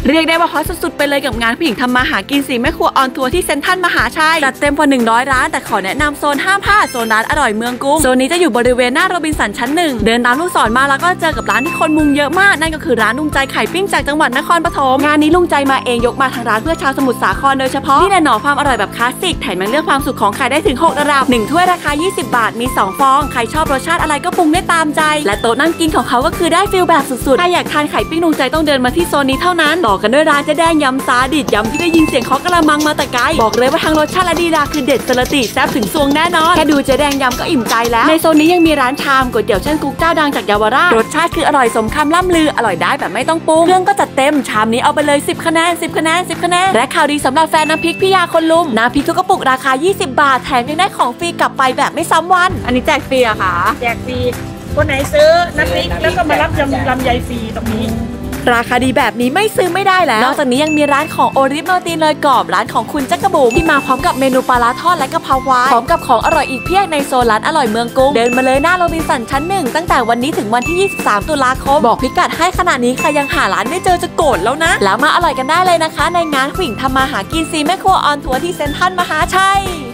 เรียกได้ว่าฮอตสุดๆไปเลยกับงานผู้หญิงทำมาหากิน4แม่ครัวออนทัวร์ที่เซ็นทรัลมหาชัยจัดเต็มกว่า100ร้านแต่ขอแนะนำโซนห้ามพลาดโซนร้านอร่อยเมืองกรุงโซนนี้จะอยู่บริเวณหน้าโรบินสันชั้น1เดินตามลูกศรมาแล้วก็เจอกับร้านที่คนมุงเยอะมากนั่นก็คือร้านลุงใจไข่ปิ้งจากจังหวัดนครปฐมงานนี้ลุงใจมาเองยกมาทางร้านเพื่อชาวสมุทรสาครโดยเฉพาะนี่แหละหน่อความอร่อยแบบคลาสสิกแถมยังเลือกความสุขของไข่ได้ถึง6ระดับ1ถ้วยราคา20 บาทมี2ฟองใครชอบรสชาติอะไรก็ปรุงได้ตามใจและโต๊ะนั่งกินของเขาก็คือได้ฟิลแบบสุดๆถ้าอยากทานไข่ปิ้งลุงใจต้องเดินมาที่โซนนี้เท่านั้นต่อกันด้วยร้านเจ๊แดงยำซาดิสยำที่ได้ยินเสียงเคาะกระมังมาแต่ไกลบอกเลยว่าทางรสชาติและดีดาคือเด็ดสละติแซ่บถึงซวงแน่นอนแค่ดูเจ๊แดงยำก็อิ่มใจแล้วในโซนนี้ยังมีร้านชามก๋วยเตี๋ยวเช่นกุ๊กเจ้าดังจากเยาวราชรสชาติคืออร่อยสมคำล่ำลืออร่อยได้แบบไม่ต้องปรุงเครื่องก็จัดเต็มชามนี้เอาไปเลย10 คะแนน10 คะแนน10 คะแนนและข่าวดีสำหรับแฟนน้ำพริกพี่ยาคนลุมน้ำพริกทุกกระปุกราคา20 บาทแถมยังได้ของฟรีกลับไปแบบไม่ซ้ำวันอันนี้แจกฟรีอะค่ะแจกฟรีคนไหนซื้อน้ำพริกแล้วก็มารับลำไยฟรีตรงนี้ราคาดีแบบนี้ไม่ซื้อไม่ได้แล้วนอกจากนี้ยังมีร้านของโอริฟโนตีนเลยกรอบร้านของคุณจักรบุ๋มที่มาพร้อมกับเมนูปลาร้าทอดและกะเพราควายพร้อมกับของอร่อยอีกเพียบในโซนร้านอร่อยเมืองกรุงเดินมาเลยหน้าโรบินสันชั้น1ตั้งแต่วันนี้ถึงวันที่23 ตุลาคมบอกพิกัดให้ขนาดนี้ใครยังหาร้านไม่เจอจะโกรธแล้วนะแล้วมาอร่อยกันได้เลยนะคะในงานผู้หญิงทำมาหากิน4แม่ครัวออนทัวร์ที่เซ็นทรัลมหาชัย